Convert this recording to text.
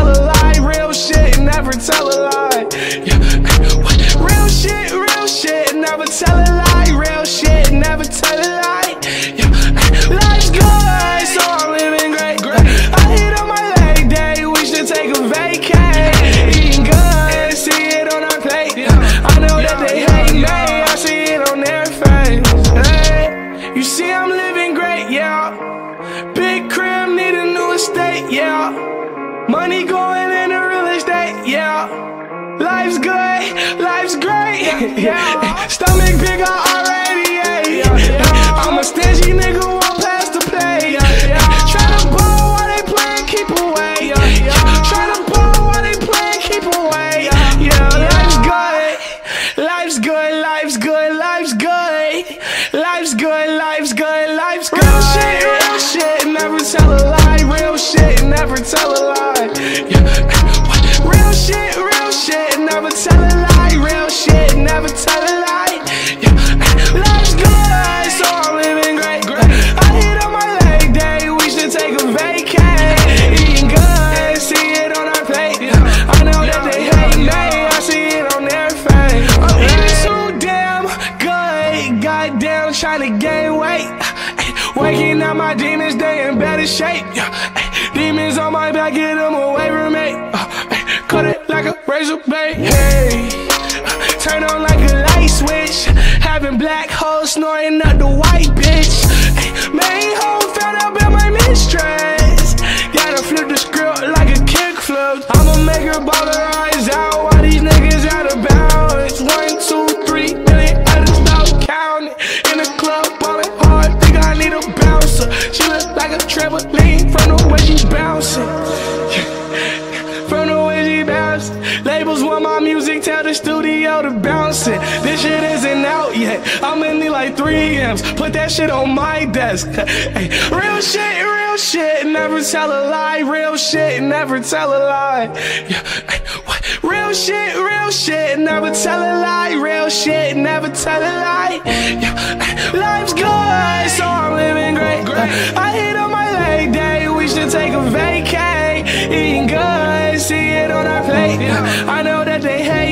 tell a lie. Real shit, never tell a lie. Yeah. Real shit, never tell a lie. Real shit, never tell a lie. Yeah. Life's good, so I'm living great. I hit on my leg day, we should take a vacay. Eating good, see it on our plate. I know that they hate me, I see it on their face. Hey, you see I'm living great, yeah. Big crib, need a new estate, yeah. Money going into real estate, yeah. Life's good, life's great, yeah. Stomach big, I already ate. I'm a stingy nigga, won't pass the plate. Tryna ball while they playin' keep away. Tryna ball while they playin' keep away. Yeah, life's good, life's good, life's good, life's good. Life's good, life's good, life's good. Real shit, never tell a lie. Real shit, never tell a lie. Real shit, never tell a lie. Real shit, never tell a lie. Life's good, so I'm living great. I hit on my leg day, we should take a vacay. Eating good, see it on our plate. I know that they hate me, I see it on their face. I'm eating so damn good, goddamn tryna gain weight. Waking up my demons, they in better shape. Demons on my back, get them away from me. Cut it like a razor blade. Hey, turn on like a light switch. Having black holes snoring up the white bitch. Main hoe found out about my mistress. Gotta flip the script like a kickflip. I'ma make her ball her eyes out while these niggas out of bounds. 1, 2, 3 million, I just stop counting. In the club, ballin' hard, think I need a bouncer. She look like a trampoline from the way she bouncing. From the way she bounce. Labels want my music, tell the studio to bounce it. This shit isn't out yet, I'ma need like 3 M's. Put that shit on my desk. Hey, real shit, never tell a lie. Real shit, never tell a lie. Real shit, never tell a lie. Real shit, never tell a lie. Life's good, so I'm living great. I hit on my leg day, we should take a vacay. Eating good, see it on our plate. I know that they hate